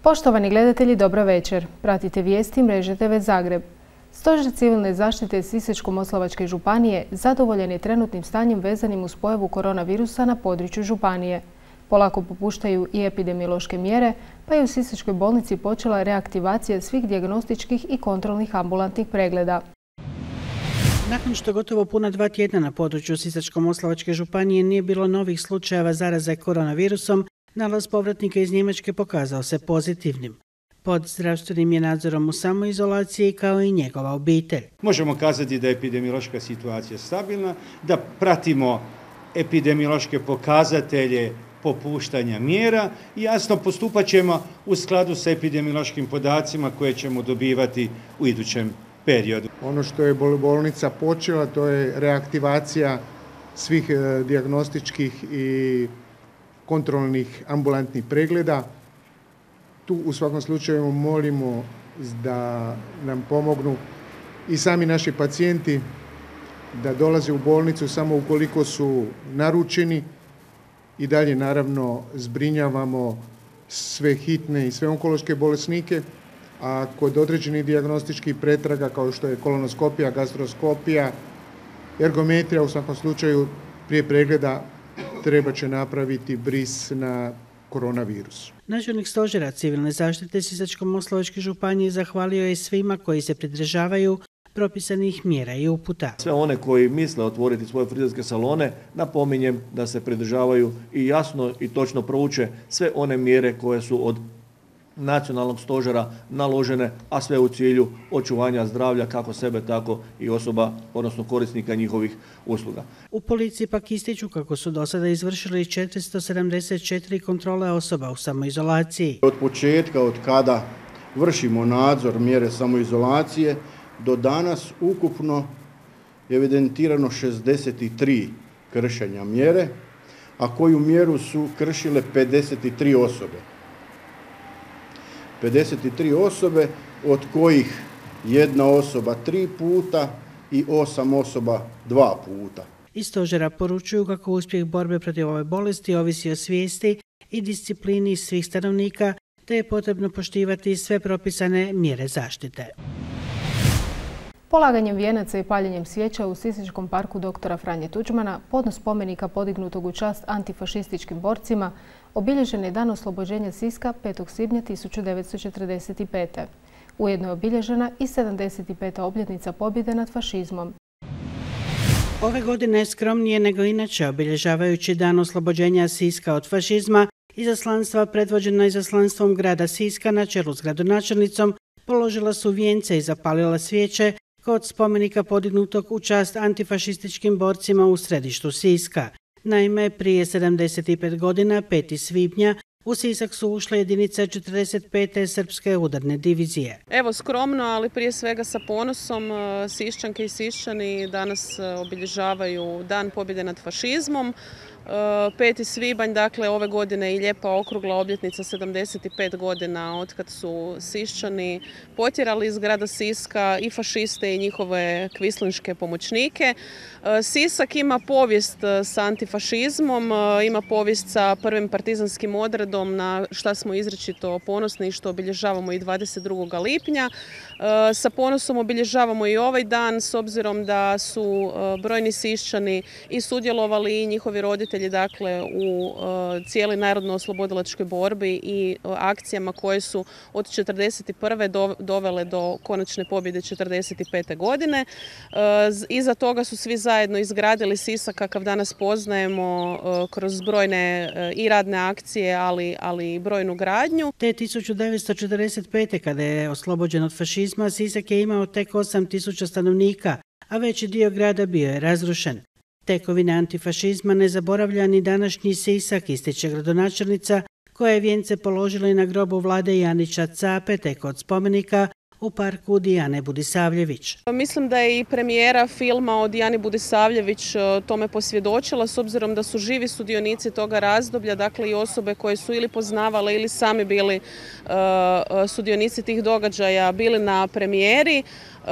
Poštovani gledatelji, dobro večer. Pratite vijesti mreže TV Zagreb. Stožer civilne zaštite Sisačko-moslavačke županije zadovoljan je trenutnim stanjem vezanim uz pojavu koronavirusa na području županije. Polako popuštaju i epidemiološke mjere, pa je u Sisačkoj bolnici počela reaktivacija svih dijagnostičkih i kontrolnih ambulantnih pregleda. Nakon što gotovo puna 2 tjedna na području Sisačko-moslavačke županije nije bilo novih slučajeva zaraze koronavirusom, nalaz povratnika iz Njemačke pokazao se pozitivnim. Pod zdravstvenim je nadzorom u samoizolaciji kao i njegova obitelj. Možemo kazati da je epidemiološka situacija stabilna, da pratimo epidemiološke pokazatelje popuštanja mjera i jasno postupat ćemo u skladu sa epidemiološkim podacima koje ćemo dobivati u idućem periodu. Ono što je bolnica počela, to je reaktivacija svih dijagnostičkih i kontrolnih ambulantnih pregleda. Tu u svakom slučaju molimo da nam pomognu i sami naši pacijenti da dolaze u bolnicu samo ukoliko su naručeni i dalje naravno zbrinjavamo sve hitne i sve onkološke bolesnike, a kod određenih dijagnostičkih pretraga kao što je kolonoskopija, gastroskopija, ergometrija u svakom slučaju prije pregleda treba će napraviti bris na koronavirus. Načelnik stožera civilne zaštite Sisačko-moslavačke županije zahvalio je svima koji se pridržavaju propisanih mjera i uputa. Sve one koji misle otvoriti svoje frizerske salone, napominjem da se pridržavaju i jasno i točno prouče sve one mjere koje su od nacionalnog stožera naložene, a sve u cilju očuvanja zdravlja kako sebe, tako i osoba, odnosno korisnika njihovih usluga. U policiji pak ističu kako su do sada izvršili 474 kontrole osoba u samoizolaciji. Od početka, od kada vršimo nadzor mjere samoizolacije, do danas ukupno evidentirano 63 kršenja mjere, a koju mjeru su kršile 53 osobe. 53 osobe, od kojih jedna osoba 3 puta i 8 osoba 2 puta. Iz stožera poručuju kako uspjeh borbe protiv ove bolesti ovisi o svijesti i disciplini svih stanovnika, te je potrebno poštivati sve propisane mjere zaštite. Polaganjem vijenaca i paljenjem svijeća u Sisačkom parku dr. Franje Tuđmana, podnos spomenika podignutog u čast antifašističkim borcima, obilježen je dan oslobođenja Siska 5. svibnja 1945. Ujedno je obilježena i 75. obljetnica pobjede nad fašizmom. Ove godine je skromnije nego inače, obilježavajući dan oslobođenja Siska od fašizma, izaslanstva predvođena izaslanstvom grada Siska na čelu s gradonačelnicom položila su vijence i zapalila svijeće kod spomenika podignutog u čast antifašističkim borcima u središtu Siska. Naime, prije 75 godina, 5. svibnja, u Sisak su ušle jedinice 45. srpske udarne divizije. Evo skromno, ali prije svega sa ponosom, Siščanke i Siščani danas obilježavaju Dan pobjede nad fašizmom. 5. svibanj, dakle ove godine i lijepa okrugla obljetnica 75 godina otkad su Siščani potjerali iz grada Siska i fašiste i njihove kvislinške pomoćnike. Sisak ima povijest s antifašizmom, ima povijest sa prvim partizanskim odredom na šta smo izričito ponosni i što obilježavamo i 22. lipnja. Sa ponosom obilježavamo i ovaj dan s obzirom da su brojni Siščani i sudjelovali i njihovi roditelji dakle u cijeli narodno-oslobodilačkoj borbi i akcijama koje su od 1941. dovele do konačne pobjede 1945. godine. Iza toga su svi zajedno izgradili Sisak kakav danas poznajemo kroz brojne i radne akcije, ali i brojnu gradnju. Te 1945. kada je oslobođen od fašizma, Sisak je imao tek 8.000 stanovnika, a veći dio grada bio je razrušen. Tekovine antifašizma ne zaboravlja ni današnji Sisak, ističe gradonačelnica, koja je vijence položila i na grobu Vlade Janića Cape, te kod spomenika u parku Dijane Budisavljević. Mislim da je i premijera filma o Dijani Budisavljević tome posvjedočila, s obzirom da su živi sudionici toga razdoblja, dakle i osobe koje su ili poznavale ili sami bili sudionici tih događaja, bili na premijeri.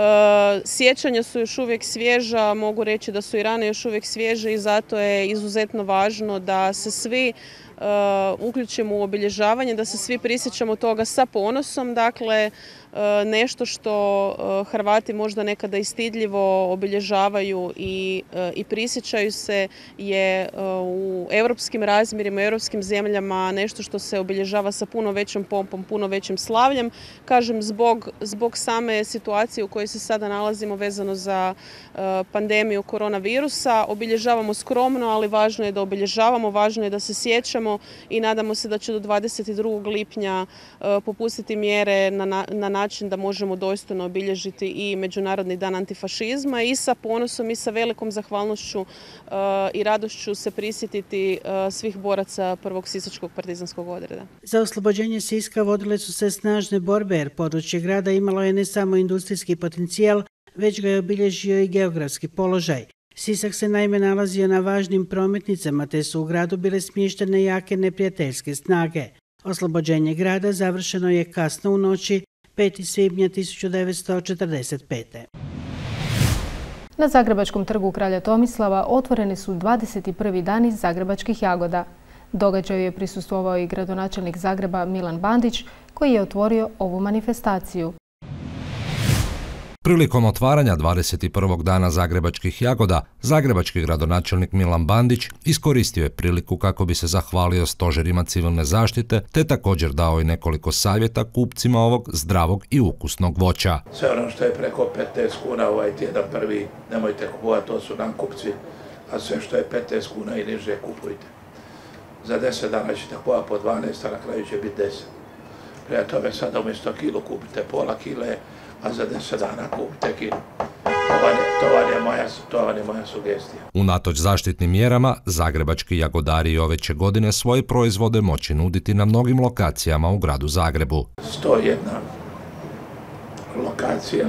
Sjećanja su još uvijek svježa, mogu reći da su i rane još uvijek svježe i zato je izuzetno važno da se svi uključimo u obilježavanje, da se svi prisjećamo toga sa ponosom. Dakle, nešto što Hrvati možda nekada i stidljivo obilježavaju i prisjećaju se je u europskim razmjerima, u europskim zemljama nešto što se obilježava sa puno većom pompom, puno većim slavljem. Kažem, zbog same situacije u kojoj se sada nalazimo vezano za pandemiju koronavirusa, obilježavamo skromno, ali važno je da obilježavamo, važno je da se sjećamo i nadamo se da će do 22. lipnja popustiti mjere na način da možemo dostojno obilježiti i Međunarodni dan antifašizma i sa ponosom i sa velikom zahvalnošću i radošću se prisjetiti svih boraca prvog sisačkog partizanskog odreda. Za oslobođenje Siska vodile su se snažne borbe jer područje grada imalo je ne samo industrijski potencijal, već ga je obilježio i geografski položaj. Sisak se naime nalazio na važnim prometnicama te su u gradu bile smještene jake neprijateljske snage. Oslobođenje grada završeno je kasno u noći 5. svibnja 1945. Na Zagrebačkom trgu Kralja Tomislava otvoreni su 21. dani zagrebačkih jagoda. Događaju je prisustvovao i gradonačelnik Zagreba Milan Bandić, koji je otvorio ovu manifestaciju. Prilikom otvaranja 21. dana zagrebačkih jagoda, zagrebački gradonačelnik Milan Bandić iskoristio je priliku kako bi se zahvalio stožerima civilne zaštite, te također dao i nekoliko savjeta kupcima ovog zdravog i ukusnog voća. Sve ono što je preko 15 kuna ovaj tjedan prvi, nemojte kupovati, to su nam kupci, a sve što je 15 kuna i niže kupujte. Za 10 dana ćete kupovati po 12, a na kraju će biti 10. Prije tome sada umjesto kilu kupite pola kile, a za 10 dana kupite kilu. To vam je moja sugestija. Unatoč zaštitnim mjerama, zagrebački jagodari i ove će godine svoje proizvode moći nuditi na mnogim lokacijama u gradu Zagrebu. 101 lokacija,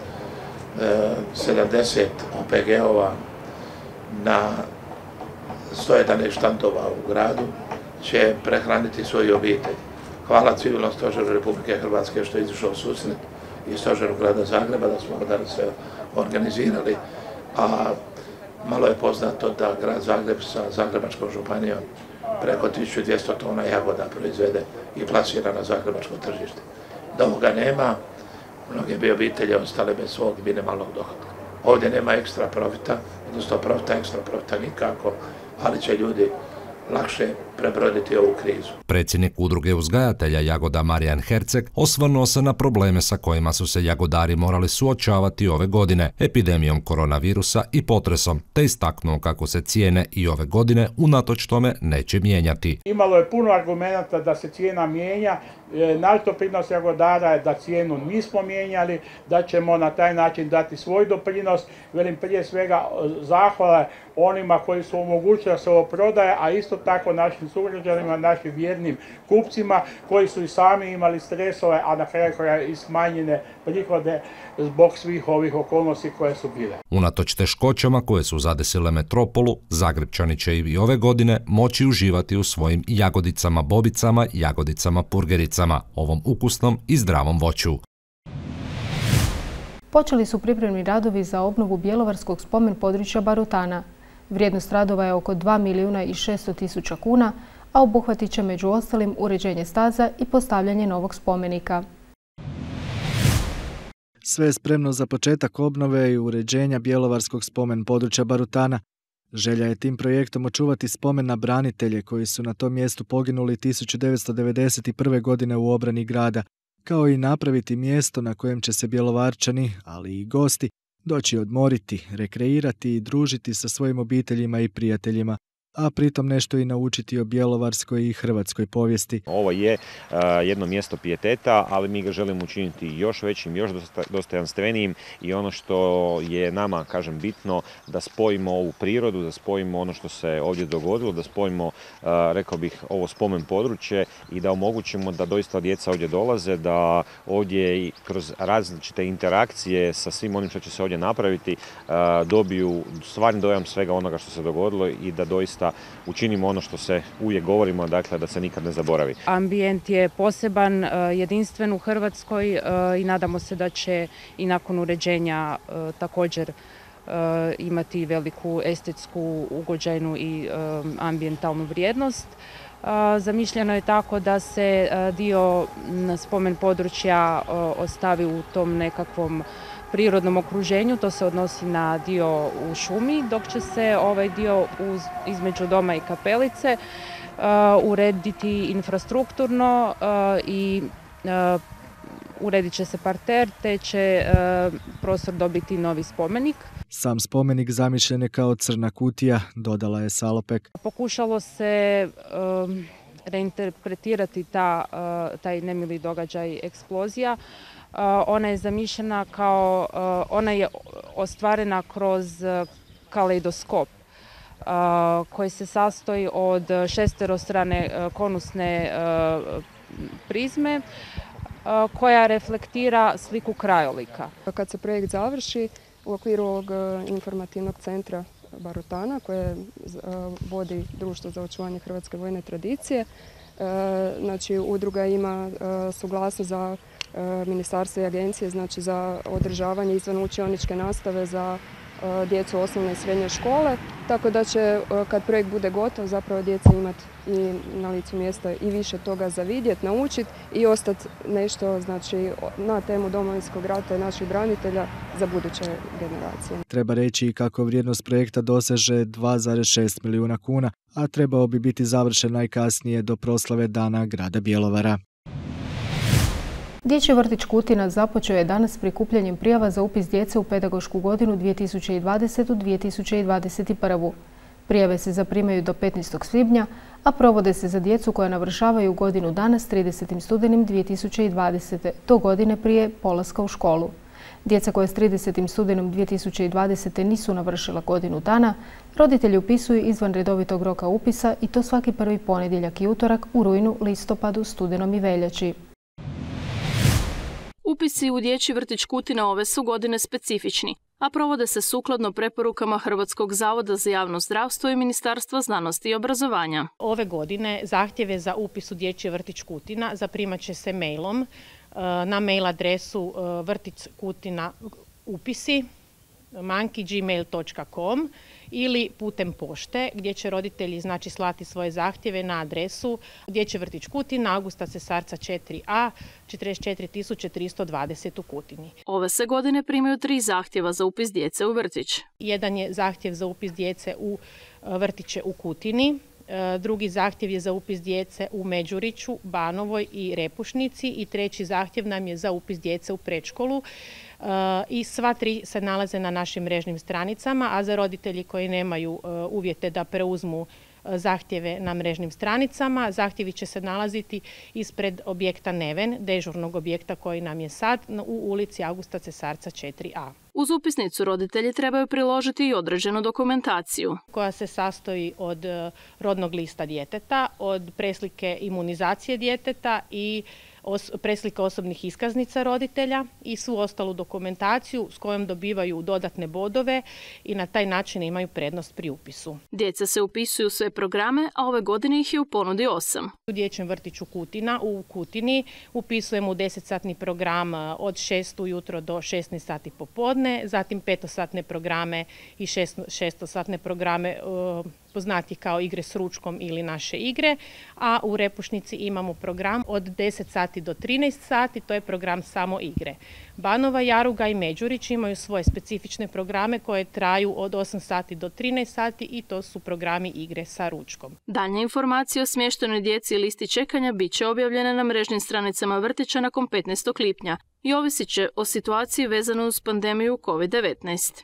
70 OPG-ova na 111 štandova u gradu će prehraniti svoju obitelj. Hvala civilnom stožeru Republike Hrvatske što je izišao u susret i stožeru grada Zagreba da smo danas sve organizirali, a malo je poznato da grad Zagreb sa Zagrebačkom županijom preko 1200 tona jagoda proizvede i plasira na zagrebačko tržište. Da ovoga nema, mnoge bi obitelje ostale bez svog minimalnog dohotka. Ovdje nema ekstra profita, odnosno ekstra profita nikako, ali će ljudi lakše prebroditi ovu krizu. Predsjednik udruge uzgajatelja jagoda Marijan Herceg osvrnuo se na probleme sa kojima su se jagodari morali suočavati ove godine, epidemijom koronavirusa i potresom, te istaknuo kako se cijene i ove godine unatoč tome neće mijenjati. Imalo je puno argumenata da se cijena mijenja. Naš doprinos jagodara je da cijenu nismo mijenjali, da ćemo na taj način dati svoj doprinos. Velim prije svega zahvala onima koji su omogućili da se ovo prodaje, a isto tako našim sugrađanima, našim vjernim kupcima koji su i sami imali stresove, a na kraju kraja i smanjene prihode zbog svih ovih okolnosti koje su bile. Unatoč teškoćama koje su zadesile metropolu, Zagrepčani će i ove godine moći uživati u svojim jagodicama bobicama, jagodicama purgericama, ovom ukusnom i zdravom voću. Počeli su pripremni radovi za obnovu bjelovarskog spomen područja Barutana. Vrijednost radova je oko 2.600.000 kuna, a obuhvatit će među ostalim uređenje staza i postavljanje novog spomenika. Sve je spremno za početak obnove i uređenja bjelovarskog spomen područja Barutana. Želja je tim projektom očuvati spomen na branitelje koji su na tom mjestu poginuli 1991. godine u obrani grada, kao i napraviti mjesto na kojem će se bjelovarčani, ali i gosti, doći odmoriti, rekreirati i družiti sa svojim obiteljima i prijateljima, a pritom nešto i naučiti o bjelovarskoj i hrvatskoj povijesti. Ovo je jedno mjesto pijeteta, ali mi ga želimo učiniti još većim, još dostojanstvenijim i ono što je nama, kažem, bitno, da spojimo ovu prirodu, da spojimo ono što se ovdje dogodilo, da spojimo, rekao bih, ovo spomen područje i da omogućimo da doista djeca ovdje dolaze, da ovdje kroz različite interakcije sa svim onim što će se ovdje napraviti dobiju stvarni dojam svega onoga što se dogodilo i da doista učinimo ono što se uvijek govorimo, dakle da se nikad ne zaboravi. Ambijent je poseban, jedinstven u Hrvatskoj i nadamo se da će i nakon uređenja također imati veliku estetsku, ugođajnu i ambijentalnu vrijednost. Zamišljeno je tako da se dio spomen područja ostavi u tom nekakvom prirodnom okruženju, to se odnosi na dio u šumi, dok će se ovaj dio između doma i kapelice urediti infrastrukturno i uredit će se parter, te će prostor dobiti novi spomenik. Sam spomenik zamišljen je kao crna kutija, dodala je Salopek. Pokušalo se reinterpretirati taj nemili događaj eksplozija. Ona je zamišljena kao, ona je ostvarena kroz kaleidoskop koji se sastoji od šesterostrane konusne prizme koja reflektira sliku krajolika. Kad se projekt završi u okviru ovog informativnog centra Barutana koje vodi Društvo za očuvanje hrvatske vojne tradicije, znači udruga ima suglasnost za ministarstvo i agencije, znači za održavanje izvan učioničke nastave za djecu osnovne i srednje škole, tako da će kad projekt bude gotov zapravo djeca imati i na licu mjesta i više toga za vidjeti, naučiti i ostati nešto znači na temu Domovinskog rata i naših branitelja za buduće generacije. Treba reći kako vrijednost projekta doseže 2,6 milijuna kuna, a trebao bi biti završen najkasnije do proslave Dana grada Bjelovara. Dječji vrtić Kutina započeo je danas prikupljanjem prijava za upis djece u pedagošku godinu 2020-2021. Prijave se zaprimaju do 15. svibnja, a provode se za djecu koja navršavaju godinu dana s 30. studenim 2020. do godine prije polaska u školu. Djeca koja s 30. studenom 2020. nisu navršila godinu dana, roditelji upisuju izvan redovitog roka upisa i to svaki prvi ponedjeljak i utorak u rujnu, listopadu, studenom i veljači. Upisi u dječji vrtić Kutina ove su godine specifični, a provode se sukladno preporukama Hrvatskog zavoda za javno zdravstvo i Ministarstva znanosti i obrazovanja. Ove godine zahtjeve za upis u dječji vrtić Kutina zaprimat će se mailom na mail adresu vrtić Kutina upisi @gmail.com ili putem pošte gdje će roditelji znači slati svoje zahtjeve na adresu Dječji vrtić Kutina, Augusta Cesarca 4A, 44.320 u Kutini. Ove se godine primaju 3 zahtjeva za upis djece u vrtić. Jedan je zahtjev za upis djece u vrtiće u Kutini. Drugi zahtjev je za upis djece u Međuriću, Banovoj i Repušnici i treći zahtjev nam je za upis djece u predškolu. I sva 3 se nalaze na našim mrežnim stranicama, a za roditelji koji nemaju uvjete da preuzmu zahtjeve na mrežnim stranicama, zahtjevi će se nalaziti ispred objekta Neven, dežurnog objekta koji nam je sad u ulici Augusta Cesarca 4A. Uz upisnicu roditelji trebaju priložiti i određenu dokumentaciju koja se sastoji od rodnog lista djeteta, od preslike imunizacije djeteta i preslika osobnih iskaznica roditelja i svu ostalu dokumentaciju s kojom dobivaju dodatne bodove i na taj način imaju prednost pri upisu. Djeca se upisuju u sve programe, a ove godine ih je u ponudi 8. U dječjem vrtiću Kutina u Kutini upisujemo u 10-satni program od 6 ujutro do 16 sati popodne, zatim 5-satne programe i 6-satne programe poznati kao igre s ručkom ili naše igre, a u Repušnici imamo program od 10 sati do 13 sati, to je program samo igre. Banova, Jaruga i Međurić imaju svoje specifične programe koje traju od 8 sati do 13 sati i to su programi igre sa ručkom. Daljnje informacije o smještenoj djeci i listi čekanja bit će objavljene na mrežnim stranicama vrtića nakon 15. lipnja i ovisit će o situaciji vezano uz pandemiju COVID-19.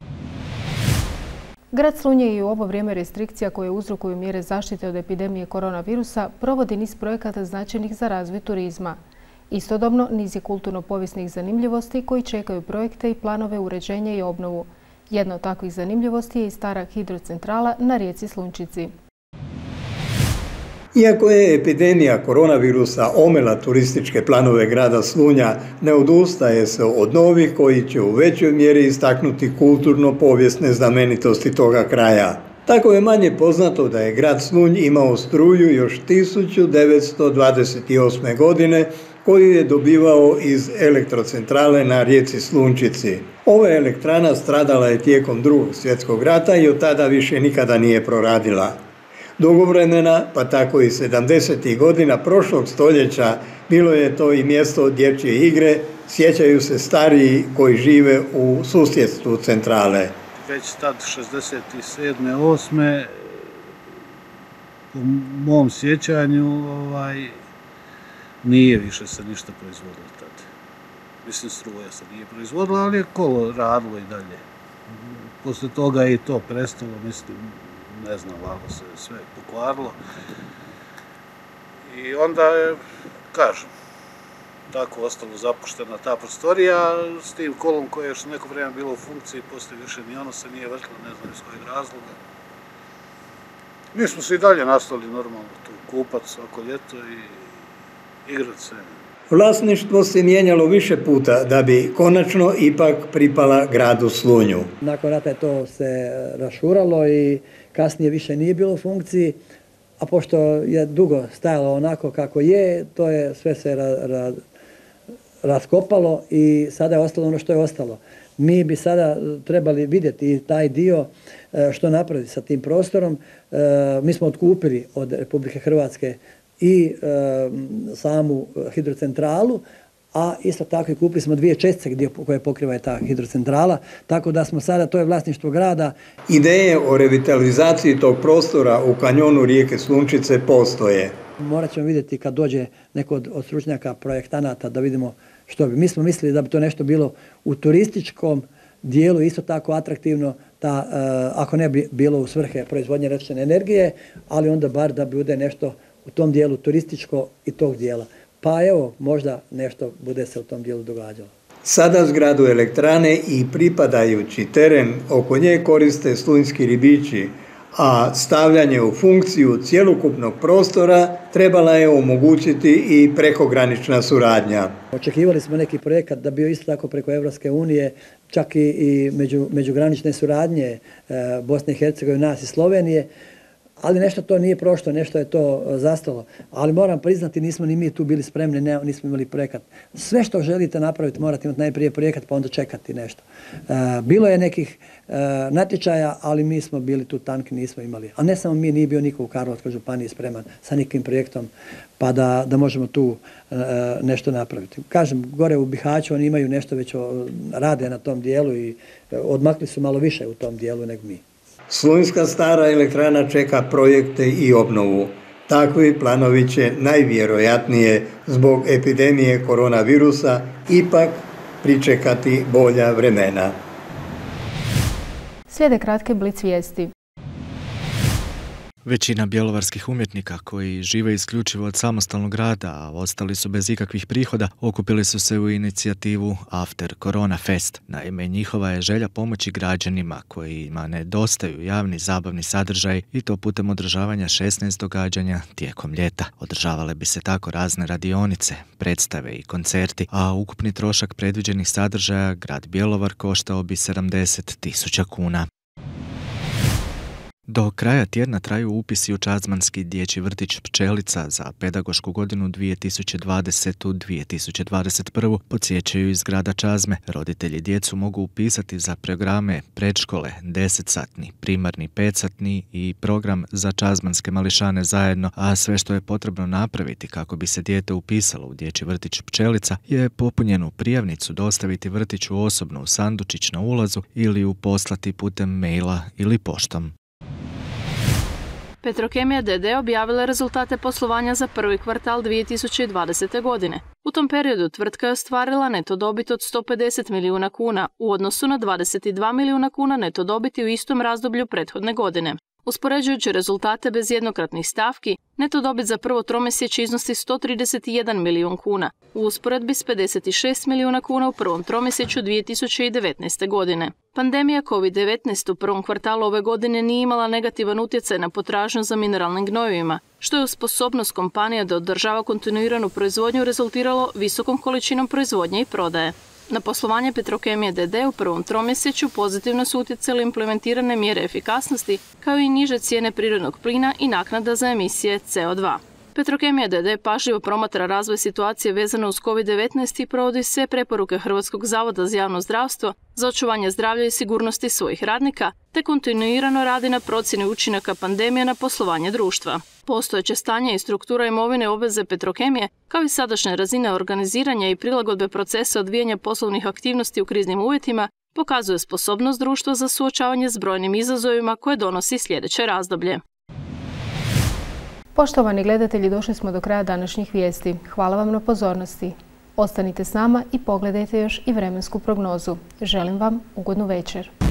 Grad Slunje i u ovo vrijeme restrikcija koje uzrokuju mjere zaštite od epidemije koronavirusa provodi niz projekata značajnih za razvoj turizma. Istodobno, niz je kulturno-povijesnih zanimljivosti koji čekaju projekte i planove uređenja i obnovu. Jedna od takvih zanimljivosti je i stara hidrocentrala na rijeci Slunčici. Iako je epidemija koronavirusa omela turističke planove grada Slunja, ne odustaje se od novih koji će u većoj mjeri istaknuti kulturno-povijesne znamenitosti toga kraja. Tako je manje poznato da je grad Slunj imao struju još 1928. godine koju je dobivao iz elektrocentrale na rijeci Slunčici. Ova elektrana stradala je tijekom II. Svjetskog rata i od tada više nikada nije proradila. Dugo vremena, pa tako i 70. godina prošlog stoljeća, bilo je to i mjesto dječje igre, sjećaju se stariji koji žive u susjedstvu centrale. Već tad 67. 8. po mom sjećanju nije više se ništa proizvodilo tad. Mislim, struja se nije proizvodila, ali je kolo radilo i dalje. Poslije toga je i to prestalo, mislim, ne znam, valjda se sve pokvarilo. I onda je, kažem, tako ostalo zapuštena ta prostorija s tim kolom koje je još neko vrijeme bilo u funkciji, poslije više ni ono se nije vrtilo, ne znam iz kojeg razloga. Mi smo se i dalje nastavili normalno tu kupat svako ljeto i igrat se. Vlasništvo se mijenjalo više puta da bi konačno ipak pripala gradu Slunju. Nakon rata je to se rašuralo i kasnije više nije bilo u funkciji, a pošto je dugo stajalo onako kako je, to je sve se raskopalo i sada je ostalo ono što je ostalo. Mi bi sada trebali vidjeti taj dio što napraviti sa tim prostorom. Mi smo otkupili od Republike Hrvatske i samu hidrocentralu, a isto tako i kupili smo 2 čestice koje pokriva ta hidrocentrala, tako da smo sada, to je vlasništvo grada. Ideje o revitalizaciji tog prostora u kanjonu rijeke Slunčice postoje. Morat ćemo vidjeti kad dođe neko od stručnjaka, projektanata, da vidimo što bi. Mi smo mislili da bi to nešto bilo u turističkom dijelu isto tako atraktivno, ako ne bi bilo u svrhe proizvodnje električne energije, ali onda bar da bude nešto u tom dijelu turističko i tog dijela. Pa evo, možda nešto bude se u tom dijelu događalo. Sada zgradu elektrane i pripadajući teren oko nje koriste slunjski ribiči, a stavljanje u funkciju cjelokupnog prostora trebala je omogućiti i prekogranična suradnja. Očekivali smo neki projekat da bio isto tako preko Evropske unije, čak i međugranične suradnje Bosne i Hercegovine, nas i Slovenije, ali nešto to nije prošlo, nešto je to zastalo. Ali moram priznati, nismo ni mi tu bili spremni, nismo imali projekat. Sve što želite napraviti morate imati najprije projekat, pa onda čekati nešto. Bilo je nekih natječaja, ali mi smo bili tu tanki, nismo imali. A ne samo mi, nije bio niko u Karlovačkoj županiji spreman sa nekim projektom, pa da možemo tu nešto napraviti. Kažem, gore u Bihaću oni imaju nešto već, rade na tom dijelu i odmakli su malo više u tom dijelu nego mi. Slunjska stara elektrana čeka projekte i obnovu. Takvi planovi će najvjerojatnije zbog epidemije koronavirusa ipak pričekati bolja vremena. Slijede kratke blic vijesti. Većina bjelovarskih umjetnika koji žive isključivo od samostalnog rada, a ostali su bez ikakvih prihoda, okupili su se u inicijativu After Corona Fest. Naime, njihova je želja pomoći građanima kojima nedostaju javni zabavni sadržaj i to putem održavanja 16 događanja tijekom ljeta. Održavale bi se tako razne radionice, predstave i koncerti, a ukupni trošak predviđenih sadržaja grad Bjelovar koštao bi 70.000 kuna. Do kraja tjedna traju upisi u Čazmanski dječji vrtić Pčelica za pedagošku godinu 2020-2021, podsjećaju iz grada Čazme. Roditelji djecu mogu upisati za programe predškole 10-satni, primarni 5-satni i program za čazmanske mališane zajedno, a sve što je potrebno napraviti kako bi se dijete upisalo u dječji vrtić Pčelica je popunjenu prijavnicu dostaviti vrtiću osobno u sandučić na ulazu ili ju poslati putem maila ili poštom. Petrokemija d.d. objavila rezultate poslovanja za prvi kvartal 2020. godine. U tom periodu tvrtka je ostvarila neto dobit od 150 milijuna kuna u odnosu na 22 milijuna kuna neto dobiti u istom razdoblju prethodne godine. Uspoređujući rezultate bez jednokratnih stavki, neto dobit za prvo tromjesečje iznosi 131 milijun kuna, u usporedbi s 56 milijuna kuna u prvom tromjesečju 2019. godine. Pandemija COVID-19 u prvom kvartalu ove godine nije imala negativan utjecaj na potražnju za mineralnim gnojivima, što je uz sposobnost kompanija da održava kontinuiranu proizvodnju rezultiralo visokom količinom proizvodnje i prodaje. Na poslovanje Petrokemije d.d. u prvom tromjesečju pozitivno su utjecale implementirane mjere efikasnosti, kao i niže cijene prirodnog plina i naknada za emisije CO2. Petrokemija d.d. pažljivo promatra razvoj situacije vezano uz COVID-19 i provodi sve preporuke Hrvatskog zavoda za javno zdravstvo za očuvanje zdravlja i sigurnosti svojih radnika, te kontinuirano radi na procjeni učinaka pandemije na poslovanje društva. Postojeće stanje i struktura imovine obveze Petrokemije, kao i sadašnje razine organiziranja i prilagodbe procesa odvijanja poslovnih aktivnosti u kriznim uvjetima, pokazuje sposobnost društva za suočavanje s brojnim izazovima koje donosi sljedeće razdoblje. Poštovani gledatelji, došli smo do kraja današnjih vijesti. Hvala vam na pozornosti. Ostanite s nama i pogledajte još i vremensku prognozu. Želim vam ugodnu večer.